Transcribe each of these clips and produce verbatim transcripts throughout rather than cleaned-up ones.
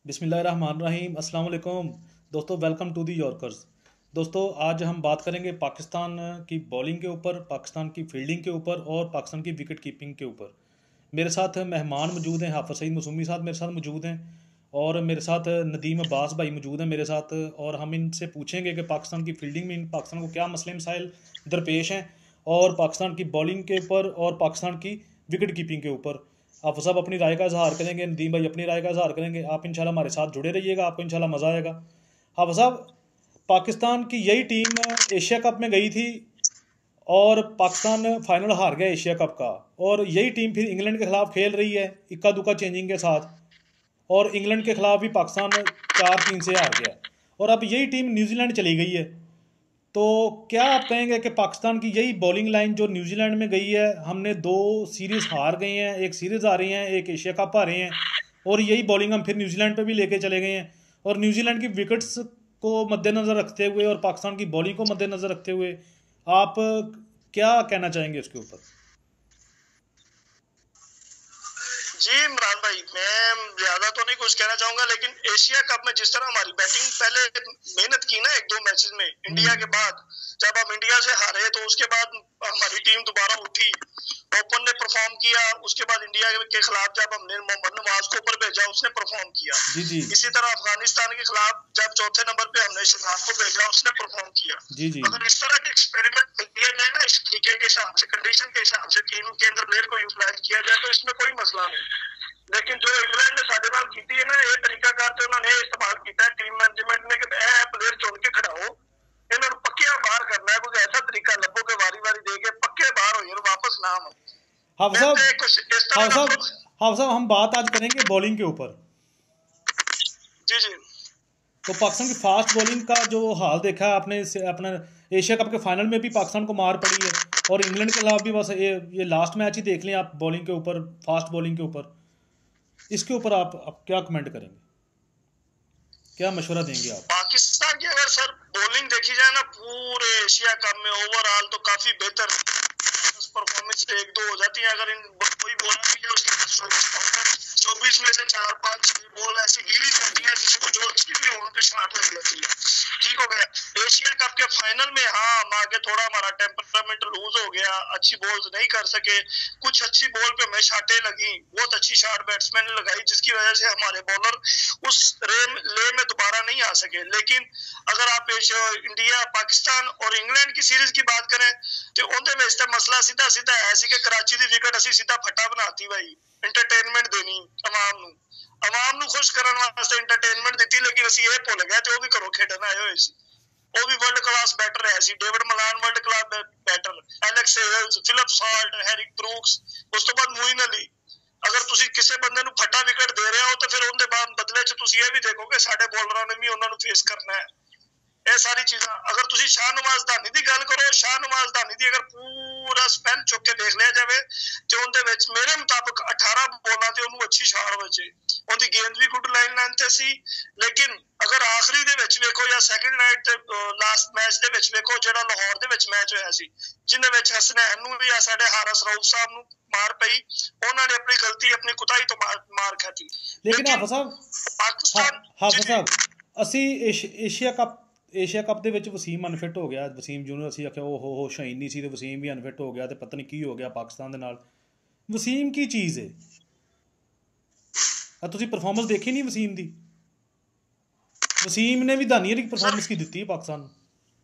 बिस्मिल्लाहिर्रहमानिर्रहीम अस्सलाम वालेकुम दोस्तों, वेलकम टू दी यॉर्कर्स। दोस्तों, आज हम बात करेंगे पाकिस्तान की बॉलिंग के ऊपर, पाकिस्तान की फील्डिंग के ऊपर और पाकिस्तान की विकेट कीपिंग के ऊपर। मेरे साथ मेहमान मौजूद हैं, हाफिज़ सईद मसूमी साहब मेरे साथ मौजूद हैं और मेरे साथ नदीम अब्बास भाई मौजूद हैं मेरे साथ। और हम इनसे पूछेंगे कि पाकिस्तान की फील्डिंग में इन पाकिस्तान को क्या मसले मसाइल दरपेश हैं और पाकिस्तान की बॉलिंग के ऊपर और पाकिस्तान की विकेट कीपिंग के ऊपर। आप सब अपनी राय का इजहार करेंगे, नदीम भाई अपनी राय का इजहार करेंगे। आप इंशाल्लाह हमारे साथ जुड़े रहिएगा, आपको इंशाल्लाह मज़ा आएगा। आप साहब, पाकिस्तान की यही टीम एशिया कप में गई थी और पाकिस्तान फाइनल हार गया एशिया कप का, और यही टीम फिर इंग्लैंड के खिलाफ खेल रही है इक्का दुक्का चेंजिंग के साथ, और इंग्लैंड के खिलाफ भी पाकिस्तान चार तीन से हार गया, और अब यही टीम न्यूजीलैंड चली गई है। तो क्या आप कहेंगे कि पाकिस्तान की यही बॉलिंग लाइन जो न्यूजीलैंड में गई है, हमने दो सीरीज़ हार गए हैं, एक सीरीज़ आ रही हैं, एक एशिया कप आ रहे हैं, और यही बॉलिंग हम फिर न्यूजीलैंड पे भी लेके चले गए हैं, और न्यूजीलैंड की विकेट्स को मद्देनज़र रखते हुए और पाकिस्तान की बॉलिंग को मद्देनज़र रखते हुए आप क्या कहना चाहेंगे उसके ऊपर? जी इमरान भाई, मैं ज्यादा तो नहीं कुछ कहना चाहूंगा, लेकिन एशिया कप में जिस तरह हमारी बैटिंग पहले मेहनत की ना एक दो मैचेस में इंडिया के बाद, जब हम इंडिया से हारे तो उसके बाद हमारी टीम दोबारा उठी, ओपन ने परफॉर्म किया। उसके बाद इंडिया के खिलाफ जब हमने मोहम्मद नवाज को ऊपर भेजा, उसने परफॉर्म किया। जी जी। इसी तरह अफगानिस्तान के खिलाफ जब चौथे नंबर पे हमने शहजाद को भेजा, उसने परफॉर्म किया। जी जी। अगर इस तरह के एक्सपेरिमेंट किया जाए ना, इस तरीके के हिसाब से, कंडीशन के हिसाब से टीम के अंदर प्लेयर को यूटिलाइज किया जाए तो इसमें कोई मसला नहीं। लेकिन जो इंग्लैंड ने साढ़े नाल की है ना, ये तरीका कार तो उन्होंने इस्तेमाल किया टीम मैनेजमेंट ने कि प्लेयर चुन के खड़ाओ, इन्होंने पक्के बाहर करना है, कुछ ऐसा तरीका लभो के वारी वारी दे के पक्के बाहर हो वापस ना हो। हाँ साहब, हाँ साहब, हाँ साहब, हम बात आज करेंगे बॉलिंग के ऊपर। जी जी। तो पाकिस्तान की फास्ट बॉलिंग का जो हाल देखा है आपने, अपना एशिया कप के फाइनल में भी पाकिस्तान को मार पड़ी है, और इंग्लैंड के खिलाफ भी बस ये ये लास्ट मैच ही देख लें आप बॉलिंग के ऊपर, फास्ट बॉलिंग के ऊपर। इसके ऊपर आप, आप क्या कमेंट करेंगे, क्या मशवरा देंगे आप? पाकिस्तान की अगर सर बॉलिंग देखी जाए ना, पूरे एशिया कप में ओवरऑल तो काफी बेहतर परफॉर्मेंस एक दो हो जाती है। अगर इन कोई बॉलर भी है उसके चौबीस में से चार पांच छह बॉल ऐसी गिरी जाती है जिसको जो भी हो उनके शॉट लग जाती है। ठीक हो गया। एशिया कप के फाइनल में हाँ हम आगे थोड़ा हमारा टेम्परामेंट लूज हो गया, अच्छी बॉल्स नहीं कर सके, कुछ अच्छी बॉल पे हमें शाटें लगी, बहुत अच्छी शॉट बैट्समैन ने लगाई, जिसकी वजह से हमारे बॉलर उस रे ले में दोबारा नहीं आ सके। लेकिन अगर आप इंडिया पाकिस्तान और इंग्लैंड की सीरीज की बात करें तो उनके में मसला सीधा सीधा ऐसी कि कराची की विकेट असी सीधा फटा बनाती भाई, इंटरटेनमेंट देनी अवाम नू, अवाम नू खुश करने वास्ते इंटरटेनमेंट दी, लेकिन असी ये भुल गए तो भी घरों खेडन आए हुए सी। वो भी वर्ल्ड क्लास बैटर है सी, David Malan world class batter, Alex Hales, Philip Salt, Harry Brooks, उस तो बाद मोइन अली। अगर तुसी किसी बंदे नू फटा विकेट दे रहे हो तो फिर उनके बाद बदले च तुसी ये भी देखोगे साडे बॉलरां ने भी उन्हां नू फेस करना है। ये सारी चीज़ां अगर तुसी शाहनवाज धानी की गल करो, शाहनवाज धानी की अगर पूरा स्पेन चुक के देख लिया जाए तो उनके विच मेरे मुताबिक अठारह बॉलां ते उन्होंने अच्छी शॉट बचे, उनकी गेंद भी गुड लाइन लेंथ ते सी। लेकिन अगर आखिरी दे विच वेखो या सैकंड नाइट ते लास्ट मैच दे विच वेखो जेड़ा लाहौर दे विच मैच होया सी, जिन्ने विच हसनैन नू भी या साडे हारिस रऊफ साहब नू मार पई, उन्होंने अपनी गलती अपनी कुताही तो मार, मार खाती। लेकिन हाफिज़ साहब, पाकिस्तान हाफिज़ साहब असी एशिया कप एशिया कप ਦੇ ਵਿੱਚ ਵਸੀਮ ਅਨਫਿਟ ਹੋ ਗਿਆ, ਵਸੀਮ ਜੂਨੀਅਰ ਅਸੀਂ ਆਖਿਆ ਉਹ ਹੋ ਸ਼ਹੀਨ ਨਹੀਂ ਸੀ ਤੇ ਵਸੀਮ ਵੀ ਅਨਫਿਟ ਹੋ ਗਿਆ ਤੇ ਪਤਾ ਨਹੀਂ ਕੀ ਹੋ ਗਿਆ ਪਾਕਿਸਤਾਨ ਦੇ ਨਾਲ। ਵਸੀਮ ਕੀ ਚੀਜ਼ ਹੈ? ਆ ਤੁਸੀਂ ਪਰਫਾਰਮੈਂਸ ਦੇਖੀ ਨਹੀਂ ਵਸੀਮ ਦੀ? ਵਸੀਮ ਨੇ ਵੀ ਧਾਨੀ ਦੀ ਪਰਫਾਰਮੈਂਸ ਕੀ ਦਿੱਤੀ ਹੈ ਪਾਕਿਸਤਾਨ ਨੂੰ।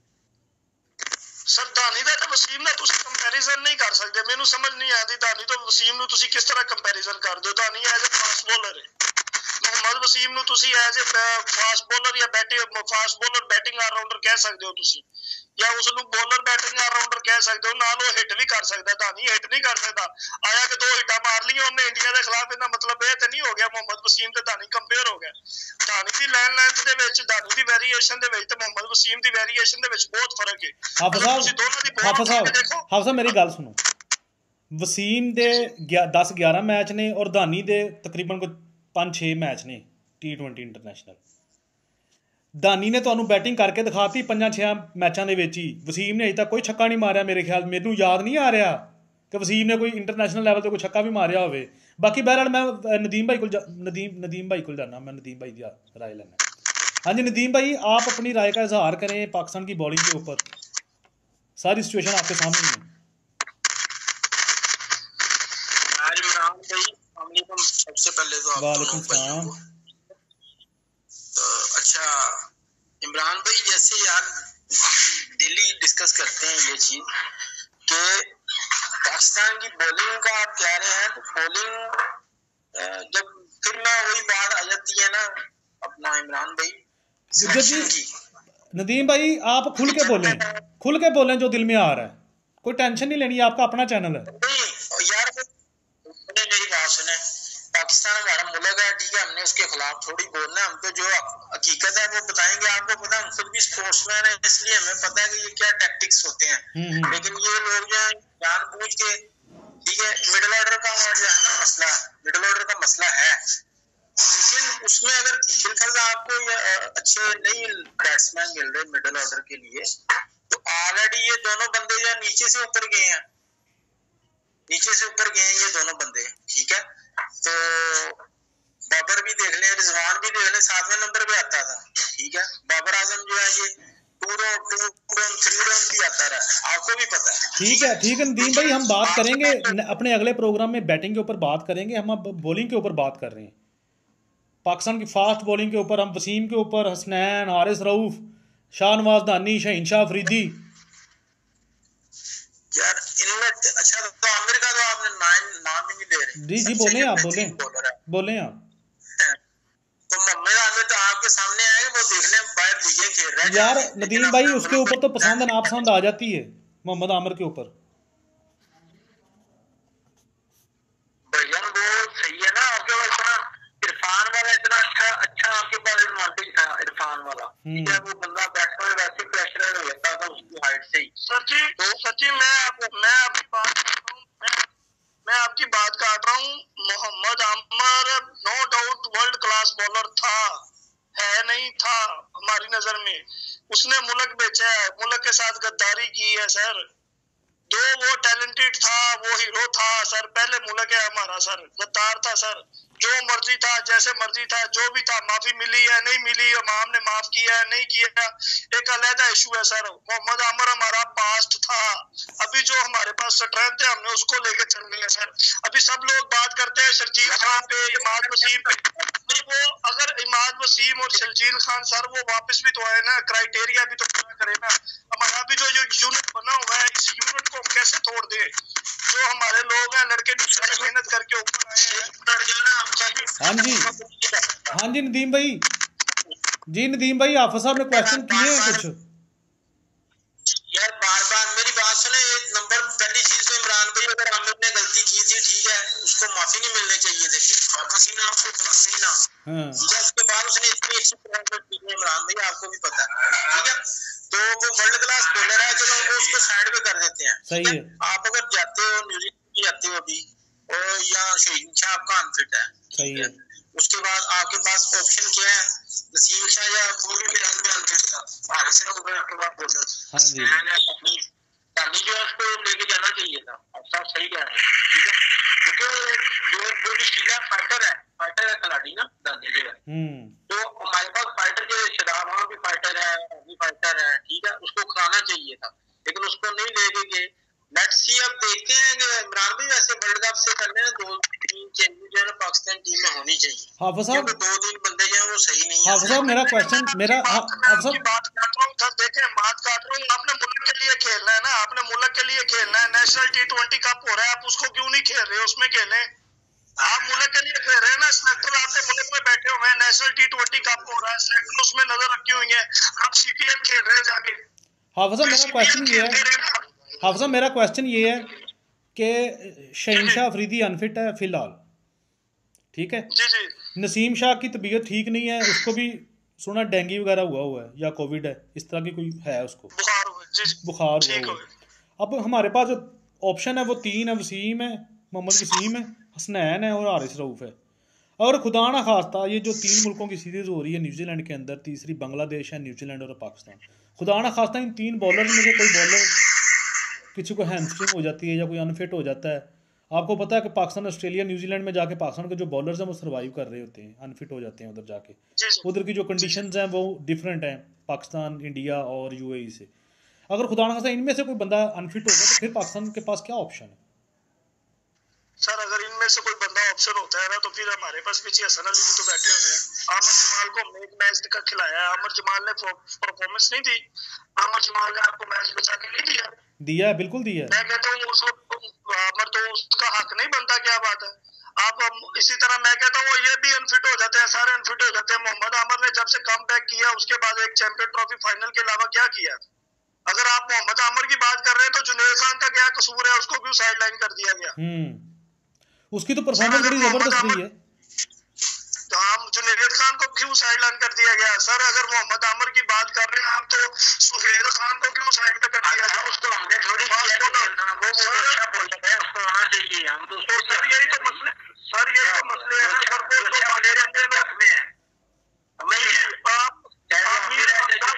ਸਰ ਧਾਨੀ ਦਾ ਤੇ ਵਸੀਮ ਦਾ ਤੁਸੀਂ ਕੰਪੈਰੀਜ਼ਨ ਨਹੀਂ ਕਰ ਸਕਦੇ, ਮੈਨੂੰ ਸਮਝ ਨਹੀਂ ਆਉਂਦੀ ਧਾਨੀ ਤੋਂ ਵਸੀਮ ਨੂੰ ਤੁਸੀਂ ਕਿਸ ਤਰ੍ਹਾਂ ਕੰਪੈਰੀਜ਼ਨ ਕਰਦੇ ਹੋ। Dahani as a fast bowler ਹੈ, मोहम्मद वसीम ਨੂੰ ਤੁਸੀਂ ਐਜ਼ ਅ ਫਾਸਟ ਬੋਲਰ ਜਾਂ batting fast bowler batting allrounder ਕਹਿ ਸਕਦੇ ਹੋ ਤੁਸੀਂ, ਜਾਂ ਉਸ ਨੂੰ ਬੋਲਰ ਬੈਟਿੰਗ ਆਲਰਾਊਂਡਰ ਕਹਿ ਸਕਦੇ ਹੋ। ਨਾਲ ਉਹ ਹਿੱਟ ਵੀ ਕਰ ਸਕਦਾ, ਧਾਨੀ ਹਿੱਟ ਨਹੀਂ ਕਰ ਸਕਦਾ। ਆਇਆ ਕਿ ਦੋ ਹਿੱਟਾਂ ਮਾਰ ਲਈਆਂ ਉਹਨੇ ਇੰਡੀਆ ਦੇ ਖਿਲਾਫ, ਇਹਦਾ ਮਤਲਬ ਇਹ ਤੇ ਨਹੀਂ ਹੋ ਗਿਆ ਮੁਹੰਮਦ ਵਸੀਮ ਤੇ ਧਾਨੀ ਕੰਪੇਅਰ ਹੋ ਗਿਆ। ਧਾਨੀ ਦੀ ਲਾਈਨ ਲੈਂਥ ਦੇ ਵਿੱਚ, ਧਾਨੀ ਦੀ ਵੇਰੀਏਸ਼ਨ ਦੇ ਵਿੱਚ ਤੇ ਮੁਹੰਮਦ ਵਸੀਮ ਦੀ ਵੇਰੀਏਸ਼ਨ ਦੇ ਵਿੱਚ ਬਹੁਤ ਫਰਕ ਹੈ। ਹਾਫਿਜ਼ ਸਾਹਿਬ, ਹਾਫਿਜ਼ ਸਾਹਿਬ, ਹਾਫਿਜ਼ ਸਾਹਿਬ ਮੇਰੀ ਗੱਲ ਸੁਣੋ। ਵਸੀਮ ਦੇ ਦਸ ਗਿਆਰਾਂ ਮੈਚ ਨੇ ਔਰ ਧਾਨੀ ਦੇ ਤਕਰੀਬਨ ਕੋਈ ਪੰਜ ਛੇ ਮੈਚ ਨੇ ਟੀ ट्वेंटी ਇੰਟਰਨੈਸ਼ਨਲ। ਧਾਨੀ ਨੇ ਤੁਹਾਨੂੰ ਬੈਟਿੰਗ ਕਰਕੇ ਦਿਖਾਤੀ ਪੰਜਾਂ ਛਿਆਂ ਮੈਚਾਂ ਦੇ ਵਿੱਚ ਹੀ। ਵਸੀਮ ਨੇ ਅਜੇ ਤੱਕ ਕੋਈ ਛੱਕਾ ਨਹੀਂ ਮਾਰਿਆ ਮੇਰੇ ਖਿਆਲ, ਮੈਨੂੰ ਯਾਦ ਨਹੀਂ ਆ ਰਿਹਾ ਕਿ ਵਸੀਮ ਨੇ ਕੋਈ ਇੰਟਰਨੈਸ਼ਨਲ ਲੈਵਲ 'ਤੇ ਕੋਈ ਛੱਕਾ ਵੀ ਮਾਰਿਆ ਹੋਵੇ। बाकी बहरहाल मैं नदीम भाई को नदीम नदीम भाई को जाना, मैं नदीम भाई की राय लेना। हाँ जी नदीम भाई, आप अपनी राय का इजहार करें पाकिस्तान की बॉलिंग के ऊपर, सारी सिचुएशन आपके सामने है। सबसे पहले तो वालेकुम सलाम। तो अच्छा इमरान भाई, जैसे यार डेली डिस्कस करते हैं ये चीज कि पाकिस्तान की बॉलिंग का आप कह रहे हैं, तो बॉलिंग जब फिर मैं वही बात आ जाती है ना अपना इमरान भाई सिलेक्शन की। नदीम भाई आप खुल के बोलें, खुल के बोलें जो दिल में आ रहा है, कोई टेंशन नहीं लेनी, आपका अपना चैनल है। नहीं यार मेरी बात सुने, पाकिस्तान हमारा मुल्क है, ठीक है, हमने उसके खिलाफ थोड़ी बोलना है, हम तो जो हकीकत है वो बताएंगे। आपको पता है हम खुद भी स्पोर्ट्समैन है, इसलिए हमें पता है कि ये क्या टैक्टिक्स होते हैं। लेकिन ये लोग जो जानबूझ के, ठीक है, मिडिल ऑर्डर का जो है ना मसला, मिडिल ऑर्डर का मसला है, लेकिन उसमें अगर बिल्कुल आपको अच्छे नहीं बैट्समैन मिल रहे मिडिल ऑर्डर के लिए, तो ऑलरेडी ये दोनों बंदे जो नीचे से ऊपर गए हैं, नीचे से ऊपर गए हैं ये दोनों बंदे, ठीक है। तो बाबर भी देख लें, रिजवान भी देख लें, सातवें नंबर पे आता था, ठीक है। बाबर आजम जो है ये two round two round three round भी आता रहा, आपको भी पता है। ठीक है ठीक है नदीम भाई, हम बात करेंगे अपने अगले प्रोग्राम में, बैटिंग के ऊपर बात करेंगे। हम अब बॉलिंग के ऊपर बात कर रहे हैं, पाकिस्तान की फास्ट बॉलिंग के ऊपर, हम वसीम के ऊपर, हसनैन, हारिस रऊफ, शाहनवाज दानी, शहीन शाह अफरीदी। यार इनमें अच्छा तो आमिर का तो आपने नाम ही नहीं ले रहे। जी जी बोले आप, बोले बोले आप। तो मोहम्मद आमिर तो आपके सामने आए, वो देख लें बाहर लीगे खेल रहा है यार नदीम भाई, उसके ऊपर तो पसंद नापसंद आ जाती है मोहम्मद आमिर के ऊपर। भैया वो सही है ना, आपके पास ना इरफान वाला इतना अच्छा अच्छा आपके पास एडवांटेज था, इरफान वाला, ठीक है। वो बंदा बैट्समैन वैसे प्रेशर हो जाता था उसकी हाइट से ही। सर जी तो सच्ची मैं आप, मैं आपकी बात मैं, मैं आपकी बात काट रहा हूँ। Mohammad Aamir no doubt world class bowler था, है नहीं था हमारी नजर में। उसने मुल्क बेचा है, मुल्क के साथ गद्दारी की है सर। जो वो टैलेंटेड था, वो हीरो था सर, पहले मुल्क है हमारा सर, गद्दार था सर, जो मर्जी था, जैसे मर्जी था, जो भी था। माफी मिली है नहीं मिली, इमाम ने माफ किया है नहीं किया, एक अलग इशू है सर। मोहम्मद आमिर हमारा पास्ट था, अभी जो हमारे पास स्ट्रेंथ है हमने उसको लेके चलनी है सर। अभी सब लोग बात करते हैं शर्जील खान पे, इमाद वसीम पे, नहीं वो अगर इमाद वसीम और शर्जील खान सर वो वापस भी तो आए ना, क्राइटेरिया भी तो पूरा करे ना। हमारा भी जो यूनिट बना हुआ है, इस यूनिट को कैसे तोड़ दे। जो हमारे लोग हैं लड़के मेहनत करके ऊपर आए हैं। हाँ जी हाँ जी नदीम भाई, जी नदीम भाई हाफिज साहब ने क्वेश्चन किए हैं कुछ। यार बार बार मेरी बात सुने, एक नंबर पहली चीज तो इमरान भाई, अगर आमिर ने गलती की थी, ठीक है, उसको माफी नहीं मिलनी चाहिए थी, वापसी ना आपको फांसी ना, ठीक है। उसके बाद उसने इतनी अच्छी परफॉर्मेंस दी है इमरान भाई, आपको भी पता है, ठीक है। तो वो वर्ल्ड क्लास बॉलर है, चलो वो उसको साइड पे कर देते हैं, सही है। आप अगर जाते हो न्यूजीलैंड जाते हो अभी, और या शहीन शाह आपका अनफिट है, सही है। उसके बाद आपके पास ऑप्शन क्या है, नसीम शाह या वो भी मेरे में अनफिट था, हारिस रऊफ आपके पास बॉलर। हाँ जी दानी जो है उसको लेके जाना चाहिए था, आप साहब सही कह रहे हैं, ठीक है। क्योंकि जो जो शीला फाइटर है, फाइटर है खिलाड़ी ना दानी जो है, तो हमारे पास फाइटर जो शदाब वहाँ भी फाइटर है, भी फाइटर है, ठीक है, उसको खिलाना चाहिए था, लेकिन उसको नहीं लेके गए। लेट्स सी, अब देखते हैं कि इमरान भाई वैसे वर्ल्ड कप से पहले दो तीन चेंजेस जो है ना पाकिस्तान टीम में होनी चाहिए। हाफिज साहब दो तीन बंदे जो है वो सही नहीं है। हाफिज साहब मेरा क्वेश्चन, मेरा हाफिज साहब बात काट रहा हूँ सर, देखें बात काट रहा हूँ, आपने मुल्क के लिए खेलना है ना, आपने मुल्क के लिए खेलना है। नेशनल टी ट्वेंटी कप हो रहा है, आप उसको क्यों नहीं खेल रहे, उसमें खेलें। आप मुल्क के लिए खेल रहे हैं ना, सिलेक्टर आपके मुल्क में बैठे हुए हैं, नेशनल टी ट्वेंटी कप हो रहा है, सिलेक्टर उसमें नजर रखी हुई है, आप सीटीएम खेल रहे हैं जाके। हाफिज साहब मेरा क्वेश्चन ये है, हाफिज साहब मेरा क्वेश्चन ये है कि शहीन शाह अफरीदी अनफिट है फिलहाल, ठीक है। जी जी। नसीम शाह की तबीयत ठीक नहीं है, उसको भी सुना डेंगू वगैरह हुआ हुआ है या कोविड है, इस तरह की कोई है उसको, बुखार हुआ, जी जी, बुखार हुआ हुआ है। अब हमारे पास जो ऑप्शन है वो तीन है, वसीम है, मोहम्मद वसीम है, हसनैन है और हारिस रऊफ है। और खुदा ना खास्ता ये जो तीन मुल्कों की सीरीज़ हो रही है न्यूजीलैंड के अंदर, तीसरी बांग्लादेश है, न्यूजीलैंड और पाकिस्तान, खुदा ना खास्ता इन तीन बॉलर में से कोई बॉलर किसी को हैमस्ट्रिंग हो जाती है या कोई अनफिट हो जाता है, आपको पता है कि पाकिस्तान ऑस्ट्रेलिया न्यूजीलैंड में जाके पाकिस्तान के जो बॉलर्स हैं वो सर्वाइव कर रहे होते हैं, अनफिट हो जाते हैं उधर जाके। जी जी उधर की जो कंडीशंस हैं वो डिफरेंट हैं पाकिस्तान, इंडिया और यूएई से। अगर खुदा ना खास्ता इनमें से कोई बंदा अनफिट होगा तो फिर पाकिस्तान के पास क्या ऑप्शन है? सर अगर इनमें से कोई बंदा ऑप्शन होता है ना तो फिर हमारे पास पीछे हसन अली भी तो बैठे हुए हैं। आमर जमाल को हमने एक मैच का खिलाया है, आमर जमाल ने परफॉर्मेंस नहीं दी, आमर जमाल ने आपको मैच बचा के नहीं दिया। दिया है, बिल्कुल दिया है। मैं कहता हूँ उसको आमर तो उसका हक नहीं बनता, क्या बात है आप। इसी तरह मैं कहता हूँ ये भी अनफिट हो जाते हैं, सारे अनफिट हो जाते हैं। मोहम्मद आमर ने जब से कम बैक किया उसके बाद एक चैंपियन ट्रॉफी फाइनल के अलावा क्या किया? अगर आप मोहम्मद आमर की बात कर रहे हैं तो जुनेद खान का क्या कसूर है, उसको क्यों साइडलाइन कर दिया गया? हम्म उसकी तो परफॉर्मेंस बड़ी जबरदस्त रही है। तो हम जुनेद खान को क्यों साइडलाइन कर दिया गया? सर अगर मोहम्मद आमर की बात कर रहे हैं आप तो सुहेल खान को क्यों साइड पे कर दिया? उसको हमने थोड़ी किया था, वो अच्छा बोल रहे हैं, उसको आना चाहिए। हम तो सर यही तो मसले सर यही तो मसले हैं ना सर, वो तो बड़े रहते हैं में है। हमें आप अमीर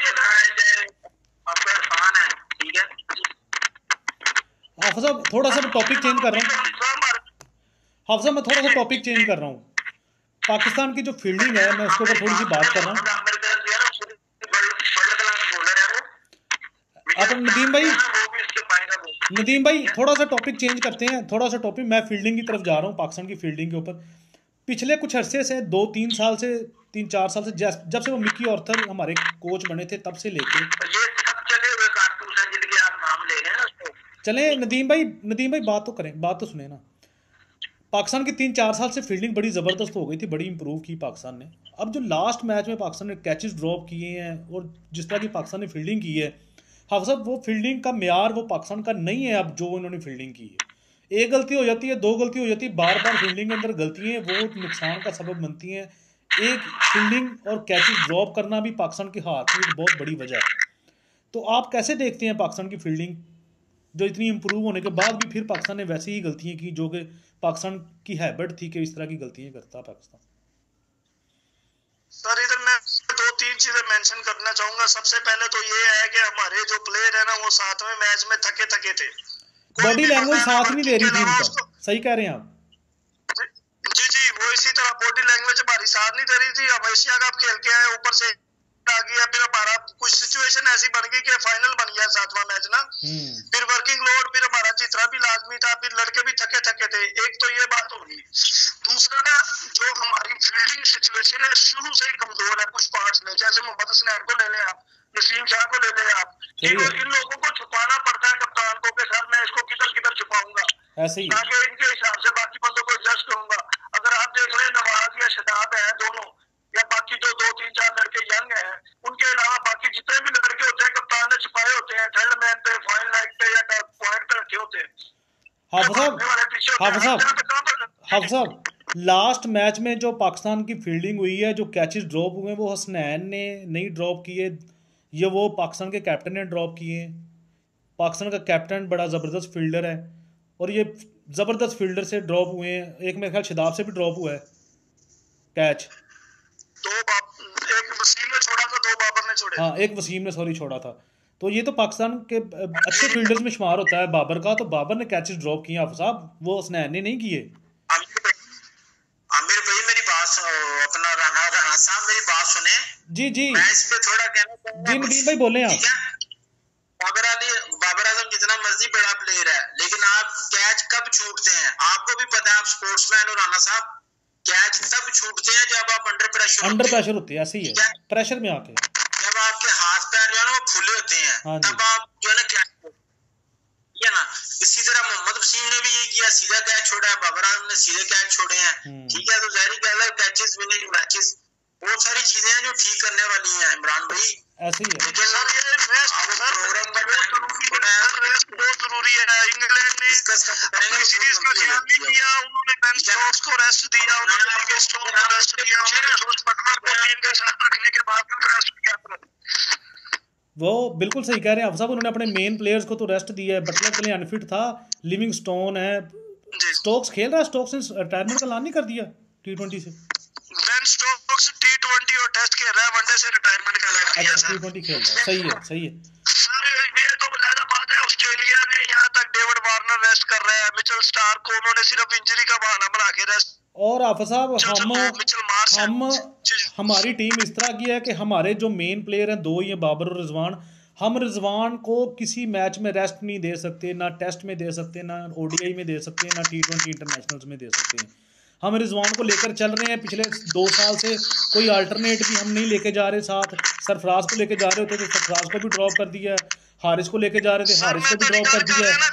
आपका इरफान है, ठीक है। हाफिज साहब थोड़ा सा टॉपिक चेंज कर रहा हूँ हाफिज साहब मैं थोड़ा सा टॉपिक चेंज कर रहा हूँ। पाकिस्तान की जो फील्डिंग है मैं उसके ऊपर थोड़ी सी बात कर रहा हूँ। आप नदीम भाई नदीम भाई थोड़ा सा टॉपिक चेंज करते हैं, थोड़ा सा टॉपिक। मैं फील्डिंग की तरफ जा रहा हूँ, पाकिस्तान की फील्डिंग के ऊपर। पिछले कुछ अरसे से दो तीन साल से तीन चार साल से जब से वो मिकी ऑर्थर हमारे कोच बने थे तब से लेके चले। नदीम भाई नदीम भाई बात तो करें, बात तो सुने ना। पाकिस्तान की तीन चार साल से फील्डिंग बड़ी ज़बरदस्त हो गई थी, बड़ी इंप्रूव की पाकिस्तान ने। अब जो लास्ट मैच में पाकिस्तान ने कैचेस ड्रॉप किए हैं और जिस तरह की पाकिस्तान ने फील्डिंग की है, हाफिज साहब वो फील्डिंग का म्यार वो पाकिस्तान का नहीं है। अब जो उन्होंने फील्डिंग की है, एक गलती हो जाती है, दो गलती हो जाती है, बार बार फील्डिंग के अंदर गलतियाँ वो नुकसान का सबब बनती हैं। एक फील्डिंग और कैचेस ड्रॉप करना भी पाकिस्तान के हाथ की बहुत बड़ी वजह है। तो आप कैसे देखते हैं पाकिस्तान की फील्डिंग जो इतनी इंप्रूव होने के बाद भी फिर पाकिस्तान ने वैसी ही गलतियां की जो कि पाकिस्तान की हैबिट थी कि इस तरह की गलतियां करता पाकिस्तान? सर इधर मैं दो तीन चीजें मेंशन करना चाहूंगा। सबसे पहले तो ये है कि हमारे जो प्लेयर है ना वो सातवें मैच में थके थके थे, बॉडी लैंग्वेज साथ नहीं दे रही थी इनका। सही कह रहे हैं आप। जी जी वो इसी तरह बॉडी लैंग्वेज हमारी साथ नहीं दे रही थी। हम एशिया कप खेल के आए, ऊपर से आ गया, फिर हमारा कुछ सिचुएशन ऐसी बन गई कि फाइनल बन गया सातवां मैच ना, फिर वर्किंग लोड, फिर हमारा जीतना भी लाजमी था, फिर लड़के भी थके थके थे। एक तो ये बात होगी। दूसरा ना जो हमारी फील्डिंग सिचुएशन है शुरू से ही कमजोर है कुछ पार्ट्स में। जैसे मोहम्मद हसनैन को ले लें आप, नसीम शाह को ले लें आप, इन लोगों को छुपाना पड़ता है कप्तान को कि सर मैं इसको किधर किधर छुपाऊंगा, ऐसे ही ताकि इनके हिसाब से बाकी बंदों को एडजस्ट करूंगा। अगर आप देख रहे हैं नवाज या शदाब है दोनों, या बाकी जो दो तीन चार लड़के यंग हैं, उनके अलावा बाकी जितने भी लड़के होते हैं कप्तान ने छुपाए होते हैं, थर्ड मैन पे, फाइन लाइन पे या पॉइंट पे रखे होते हैं। हाफिज साहब हाफिज साहब हाफिज साहब लास्ट मैच में जो पाकिस्तान की फील्डिंग हुई है, जो कैचेस ड्रॉप हुए वो हसनैन ने नहीं ड्रॉप किए, ये वो पाकिस्तान के कैप्टन ने ड्रॉप किए। पाकिस्तान का कैप्टन बड़ा ज़बरदस्त फील्डर है और ये ज़बरदस्त फील्डर से ड्रॉप हुए हैं। एक मेरे ख्याल शदाब से भी ड्रॉप हुआ है कैच, दो एक वसीम ने छोड़ा था, दो बाबर ने छोड़े। हाँ एक वसीम ने सॉरी छोड़ा था। तो ये तो पाकिस्तान के अच्छे फील्डर्स में शुमार होता है बाबर का, तो बाबर ने कैचेस ड्रॉप किए हाफिज साहब, वो हसनैन ने नहीं किए। आमिर भाई मेरी बात अपना राना राना साहब मेरी बात सुने। जी जी मैं इस पे थोड़ा कहना चाहूंगा। जी नदीम भाई बोले आप। बाबर अली बाबर आजम जितना मर्जी बड़ा प्लेयर है, लेकिन आप कैच कब छूटते हैं? आपको भी पता है, आप स्पोर्ट्समैन हो राना साहब, कैच तब छूटते हैं जब आप अंडर प्रेशर अंडर प्रेशर होते हैं। ऐसे ही है, प्रेशर में आके जब आपके हाथ पैर जो है ना वो फूले होते हैं, तब आप जो है ना कैच किया ना। इसी तरह मोहम्मद वसीम ने भी यही किया, सीधा कैच छोड़ा है, बाबर आजम ने सीधे कैच छोड़े हैं, ठीक है। तो जाहिर गल है कैचेस विनिंग मैचेस बहुत सारी चीजें हैं जो ठीक करने वाली हैं इमरान भाई, ऐसे ही है। लेकिन सर ये रेस्ट प्रोग्राम में रेस्ट बहुत जरूरी है। इंग्लैंड ने अपनी सीरीज का ख्याल नहीं किया, उन्होंने बेन स्टोक्स को रेस्ट दिया, उन्होंने लिविंग स्टोन को रेस्ट दिया, उन्होंने जोश बटलर को टीम के साथ रखने के बाद भी रेस्ट किया। वो बिल्कुल सही कह रहे हैं आप साहब, उन्होंने अपने मेन प्लेयर्स को तो रेस्ट दिया है। बटलर के लिए अनफिट था, लिविंग स्टोन है, स्टोक्स खेल रहा है, स्टोक्स ने रिटायरमेंट का ऐलान नहीं कर दिया टी ट्वेंटी से। बेन स्टोक्स टी ट्वेंटी और टेस्ट खेल रहा है, वनडे से रिटायरमेंट का ऐलान किया सर। टी ट्वेंटी खेल रहा है, सही है सही है सर। ये तो बात है, उसके ऑस्ट्रेलिया ने यहाँ तक डेविड वार्नर रेस्ट कर रहा है, मिचेल स्टार्क को उन्होंने सिर्फ इंजरी का बहाना बना के रेस्ट। और हाफिज साहब हम हम हमारी टीम इस तरह की है कि हमारे जो मेन प्लेयर हैं दो ही हैं, बाबर और रिजवान। हम रिजवान को किसी मैच में रेस्ट नहीं दे सकते, ना टेस्ट में दे सकते, ना ओडीआई में दे सकते, ना टी ट्वेंटी इंटरनेशनल्स में दे सकते हैं। हम रिजवान को लेकर चल रहे हैं पिछले दो साल से, कोई अल्टरनेट भी हम नहीं लेके जा रहे साथ। सरफराज को लेके जा रहे होते तो सरफराज को भी ड्रॉप कर दिया है, हारिस को लेके जा रहे थे हारिस को भी ड्रॉप कर दिया है।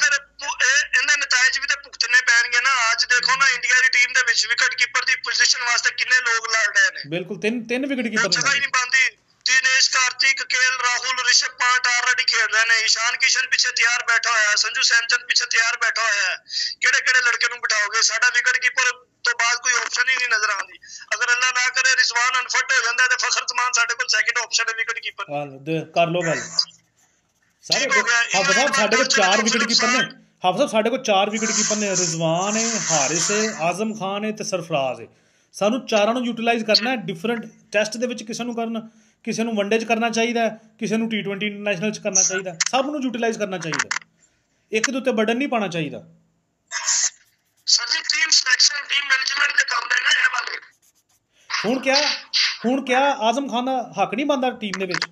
देखो ना इंडिया की टीम ਦੇ ਵਿੱਚ ਵਿਕਟ ਕੀਪਰ ਦੀ ਪੋਜੀਸ਼ਨ ਵਾਸਤੇ ਕਿੰਨੇ ਲੋਕ ਲੜ ਰਹੇ ਨੇ। ਬਿਲਕੁਲ ਤਿੰਨ ਤਿੰਨ ਵਿਕਟ ਕੀਪਰ ਨੇ। ਜਗ੍ਹਾ ਹੀ ਨਹੀਂ ਪਾਉਂਦੀ। दिनेश कार्तिक, केएल राहुल, ऋषभ पंत ऑलरेडी खेल रहे हैं, ईशान किशन पीछे तैयार बैठा होया है, संजू सैमसन पीछे तैयार बैठा होया है। केड़े केड़े लड़के नु बिठाओगे? साडा विकेट कीपर तो बाद कोई ऑप्शन ही नहीं नजर आंदी। अगर अल्लाह ना करे रिजवान अनफिट हो जांदा ते फखर जमान साडे कोल सेकंड ऑप्शन है विकेट कीपर। हां कर लो गल सारे हाफिज साहब साडे कोल चार विकेट कीपर ने। हाफिज साहब साडे कोल चार विकेट कीपर ने, रिजवान है, हारिस है, आजम खान है ते सरफराज है। सानू चारां नु यूटिलाइज करना है। डिफरेंट टेस्ट दे विच किसे नु करना, किसी ਨੂੰ वनडे च करना चाहिए, किसी ਨੂੰ टी ट्वेंटी इंटरनेशनल च करना चाहिए, सब ਨੂੰ यूटिलाइज करना चाहिए। एक दे उत्ते बर्डन नहीं पाना चाहिए। Sir ji team selection team management दे काम देना है वाले। हुन क्या हुन क्या आजम खान दा हक नहीं बनदा टीम दे विच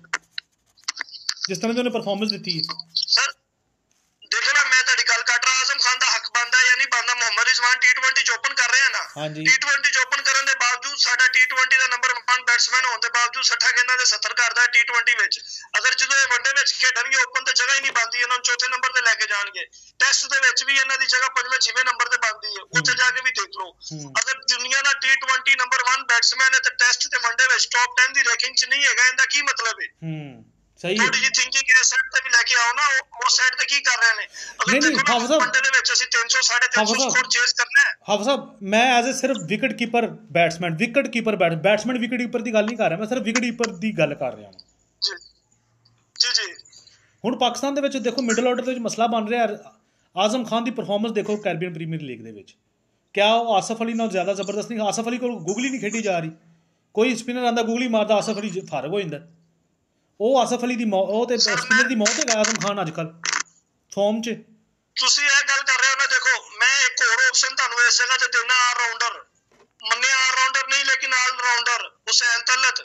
जिस तरह दी उन्हें परफॉर्मेंस दित्ती है। सर देखो ना मैं तेरी गल कर रहा, आजम खान दा हक बनदा या नहीं बनदा? मोहम्मद रिजवान टी ट्वेंटी च ओपन कर रहे हैं ना। हां जी टी ट्वेंटी च ओपन करन दे बावजूद साडा टी ट्वेंटी दा नंबर वन बैट्समैन होने के बावजूद सट्ठा गेंदा दे सत्तर करदा टी ट्वेंटी विच। अगर जदों ये वनडे विच खेडणगे ओपन ते जगह ही नहीं बनदी, इन्हां नूं चौथे नंबर ते लेके जाणगे। टेस्ट दे विच भी इन्हां दी जगह पंजवें छेवें नंबर ते बनदी है, उत्थे जाके भी देख लो। अगर दुनिया दा T twenty number one batsman है ते टेस्ट ते वनडे विच टॉप टेन दी रैंकिंग च नहीं हैगा, इहदा की मतलब है? हम्म सही है। थोड़ी जी थिंकिंग इस साइड ते भी लेके आओ ना, उस साइड ते की कर रहे ने? अगर देखो ना वनडे दे विच असि तीन सौ साढ़े तीन सौ स्कोर चेस करना है। हाफिज साहब मैं एज ए सिर्फ wicket keeper batsman wicket keeper batsman wicket keeper की गल नहीं कर रहा, मैं सिर्फ विकेट कीपर की गल कर रहा हूं। जी जी जी हुण पाकिस्तान दे विच देखो मिडल ऑर्डर दे विच मसला बन रहा है। आजम खान की परफॉर्मेंस देखो कैरेबियन प्रीमियर लीग दे विच, क्या वो आसफ अली नाल ज़्यादा जबरदस्त नहीं? आसफ अली को गुगली नहीं खेडी जा रही, कोई स्पिनर आंदा गुगली मारदा आसफ अली फारग हो जांदा। वो आसफ अली दी वो ते स्पिनर दी मौत है आजम खान अजकल फॉर्म च। ਤੁਸੀਂ ਇਹ ਗੱਲ ਕਰ ਰਹੇ ਹੋ ਨਾ, ਦੇਖੋ मैं एक और ऑप्शन ਤੁਹਾਨੂੰ ਇਸ ਜਗ੍ਹਾ ਤੇ ਦੇਣਾ, ऑलराउंडर ਮੰਨਿਆ ऑलराउंडर नहीं लेकिन allrounder Hussain Talat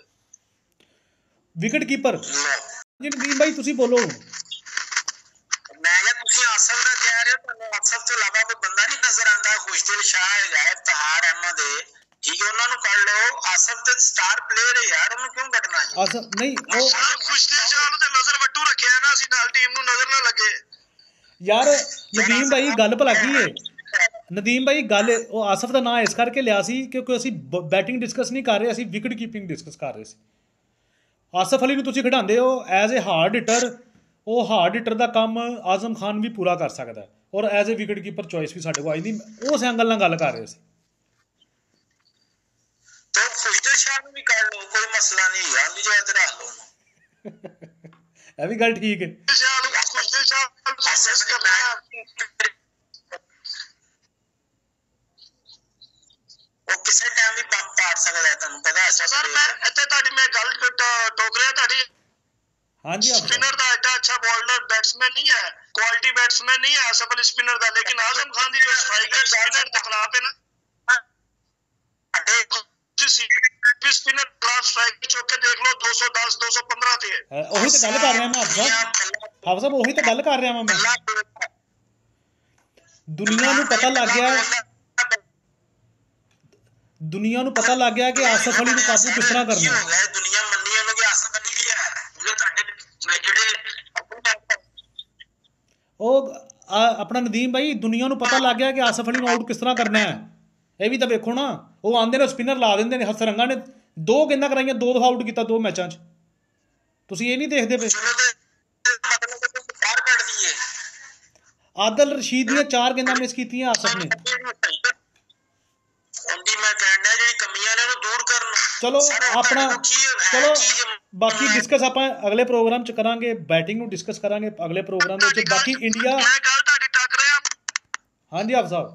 wicket keeper. जी नदीम भाई ਤੁਸੀਂ ਬੋਲੋ। मैं क्या ਤੁਸੀਂ ਆਸਫ ਦਾ ਕਹਿ ਰਹੇ ਹੋ, ਤੁਹਾਨੂੰ ਆਸਫ ਤੋਂ ਇਲਾਵਾ ਕੋਈ ਬੰਦਾ ਨਹੀਂ ਨਜ਼ਰ ਆਉਂਦਾ? ਖੁਸ਼ਦਿਲ ਸ਼ਾਹ ਹੈਗਾ, ਇਫਤਿਹਾਰ ਅਹਿਮਦ ਹੈ, ठीक है ਉਹਨਾਂ ਨੂੰ ਕੱਢ ਲਓ। ਆਸਫ ਤੇ ਸਟਾਰ ਪਲੇਅਰ ਹੈ ਯਾਰ, ਉਹਨੂੰ ਕਿਉਂ ਕੱਢਣਾ ਹੈ? ਆਸਫ ਨਹੀਂ ਉਹ ਖੁਸ਼ਦਿਲ ਸ਼ਾਹ ਨੂੰ ਤੇ ਨਜ਼ਰ ਵੱਟੂ ਰੱਖਿਆ ਨਾ ਅਸੀਂ, ਨਾਲ ਟੀਮ ਨੂੰ ਨਜ਼ਰ ਨਾ ਲੱਗੇ यार। नदीम भाई गल भला की है? नदीम भाई गल वो आसफ का नाम इस करके लिया सी क्योंकि असी बैटिंग डिस्कस नहीं कर रहे, असी विकेट कीपिंग डिस्कस कर रहे सी। आसफ अली नूं तुसीं खिडांदे हो एज ए हार्ड हिटर, वो हार्ड हिटर का काम आजम खान भी पूरा कर सकता है, और as a wicket keeper choice भी साडे कोल आई नहीं। उस एंगल नाल गल कर रहे सी। तो खुशदिल शाह नूं भी कर लो, कोई मसला नहीं है, उनकी जगह ते रख लो। ਇਹ ਵੀ ਗੱਲ ਠੀਕ ਹੈ। ਉਹ ਕਿਸੇ ਟਾਈਮ ਵੀ ਬੰਬ ਪਾੜ ਸਕਦਾ ਹੈ, ਤੁਹਾਨੂੰ ਪਤਾ ਹੈ ਸਰ। ਮੈਂ ਇੱਥੇ ਤੁਹਾਡੀ ਮੈਂ ਗੱਲ ਟੋਕ ਰਿਹਾ ਤੁਹਾਡੀ। ਹਾਂਜੀ स्पिनर ਦਾ ਐਡਾ ਅੱਛਾ ਬੋਲਰ बैट्समैन नहीं है, क्वालिटी बैट्समैन नहीं है आसफ अली स्पिनर ਦਾ, लेकिन आजम खान ਦੀ जो स्ट्राइकर स्पिनर ਦੇ ਖਿਲਾਫ ਹੈ ਨਾ, जी स्पिनर खिलाफ स्ट्राइक चौक के देख लो दो सौ दस दो सौ पंद्रह ਤੇ ਹੈ। ਉਹੀ ਤਾਂ ਗੱਲ ਕਰ ਰਿਹਾ ਮੈਂ ਹਾਫਿਜ਼ ਹਾਫਿਜ਼ ਸਾਹਿਬ, ਉਹੀ ਤਾਂ ਗੱਲ ਕਰ ਰਿਹਾ ਮੈਂ। ਦੁਨੀਆ ਨੂੰ ਪਤਾ ਲੱਗ ਗਿਆ ਦੁਨੀਆ ਨੂੰ ਪਤਾ ਲੱਗ ਗਿਆ ਕਿ ਆਸਫ ਅਲੀ ਨੂੰ ਕਾਬੂ ਕਿਸ ਤਰ੍ਹਾਂ ਕਰਨਾ ਹੈ। ਦੁਨੀਆ ਮੰਨੀ ਉਹਨੂੰ ਕਿ ਆਸਫ ਅਲੀ ਵੀ ਹੈ, ਜਿਹੜੇ ਤੁਹਾਡੇ ਜਿਹੜੇ ਉਹ ਆਪਣਾ ਨਦੀਮ ਭਾਈ ਦੁਨੀਆ ਨੂੰ ਪਤਾ ਲੱਗ ਗਿਆ ਕਿ ਆਸਫ ਅਲੀ ਨੂੰ ਆਊਟ ਕਿਸ ਤਰ੍ਹਾਂ ਕਰਨਾ ਹੈ। ਇਹ ਵੀ ਤਾਂ ਵੇਖੋ ਨਾ, ਉਹ ਆਉਂਦੇ ਨੇ ਸਪਿਨਰ ਲਾ ਦਿੰਦੇ ਨੇ। ਹਸਰੰਗਾ ਨੇ ਦੋ ਗੇਂਦਾਂ ਕਰਾਈਆਂ, ਦੋ ਦਫਾ ਆਊਟ ਕੀਤਾ ਦੋ ਮੈਚਾਂ 'ਚ। ਤੁਸੀਂ ਇਹ ਨਹੀਂ ਦੇਖਦੇ ਪਏ? ਆਦਲ ਰਸ਼ੀਦ ਦੀਆਂ ਚਾਰ ਗੇਂਦਾਂ ਮਿਸ ਕੀਤੀਆਂ ਆਸਫ ਨੇ। ਚਲੋ ਆਪਣਾ ਚਲੋ ਬਾਕੀ ਡਿਸਕਸ ਆਪਾਂ ਅਗਲੇ ਪ੍ਰੋਗਰਾਮ 'ਚ ਕਰਾਂਗੇ, ਬੈਟਿੰਗ ਨੂੰ ਡਿਸਕਸ ਕਰਾਂਗੇ ਅਗਲੇ ਪ੍ਰੋਗਰਾਮ ਦੇ ਵਿੱਚ। ਬਾਕੀ ਇੰਡੀਆ ਹਾਂਜੀ ਆਪ ਸਾਹਿਬ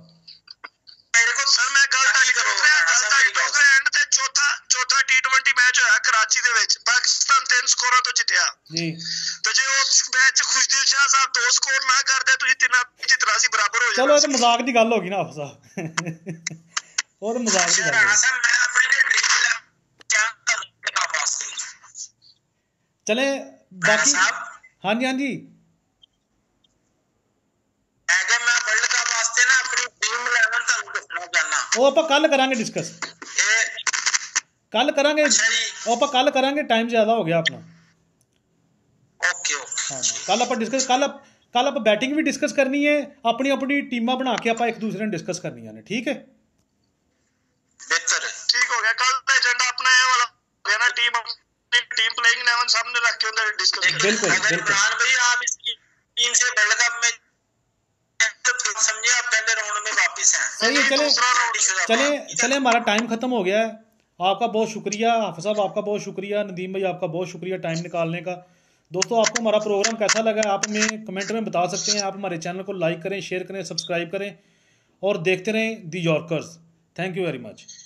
कराची ਦੇ ਵਿੱਚ ਪਾਕਿਸਤਾਨ ਤਿੰਨ ਸਕੋਰਾਂ ਤੋਂ ਜਿੱਤਿਆ ਜੀ ਤੇ ਜੇ ਉਹ ਮੈਚ ਖੁਸ਼ਦਿਲ ਸ਼ਾਹ ਸਾਹਿਬ ਦੋ ਸਕੋਰ ਨਾ ਕਰਦੇ ਤੁਸੀਂ ਤਿੰਨਾਂ ਜਿੱਤਣਾ ਸੀ ਬਰਾਬਰ ਹੋ ਜਾਣਾ ਚਲੋ ਇਹ ਤਾਂ ਮਜ਼ਾਕ ਦੀ ਗੱਲ ਹੋ ਗਈ ਨਾ ਆਫ ਸਾਹਿਬ ਉਹ ਤਾਂ ਮਜ਼ਾਕ ਦੀ ਗੱਲ ਹੈ ਚਲੇ ਬਾਕੀ ਹਾਂਜੀ ਹਾਂਜੀ ਉਹ ਆਪਾਂ ਕੱਲ ਕਰਾਂਗੇ ਡਿਸਕਸ ਕੱਲ ਕਰਾਂਗੇ ਉਹ ਆਪਾਂ ਕੱਲ ਕਰਾਂਗੇ ਟਾਈਮ ਜ਼ਿਆਦਾ ਹੋ ਗਿਆ ਆਪਣਾ ਓਕੇ ਓਕੇ ਹਾਂਜੀ ਕੱਲ ਆਪਾਂ ਡਿਸਕਸ ਕੱਲ ਕੱਲ ਆਪਾਂ ਬੈਟਿੰਗ ਵੀ ਡਿਸਕਸ ਕਰਨੀ ਹੈ ਆਪਣੀ ਆਪਣੀ ਟੀਮਾਂ ਬਣਾ ਕੇ ਆਪਾਂ ਇੱਕ ਦੂਸਰੇ ਨਾਲ ਡਿਸਕਸ ਕਰਨੀਆਂ ਨੇ ਠੀਕ ਹੈ ਬਿਹਤਰ ਠੀਕ ਹੋ ਗਿਆ ਕੱਲ ਦਾ ਏਜੰਡਾ ਆਪਣਾ ਇਹ ਵਾਲਾ ਹੋ ਗਿਆ ਨਾ ਟੀਮ टीम प्लेइंग इलेवन सामने रख के उधर डिस्कस करेंगे बिल्कुल बिल्कुल इमरान भाई आप इस टीम से वर्ल्ड कप में समझे आप पहले राउंड में वापस हैं सही है चले चले चले हमारा टाइम खत्म हो गया है आपका बहुत शुक्रिया हाफिज़ साहब आपका बहुत शुक्रिया नदीम भाई आपका बहुत शुक्रिया टाइम निकालने का दोस्तों आपको हमारा प्रोग्राम कैसा लगा आप हमें कमेंट में बता सकते हैं आप हमारे चैनल को लाइक करें शेयर करें सब्सक्राइब करें और देखते रहें the Yorkers thank you very much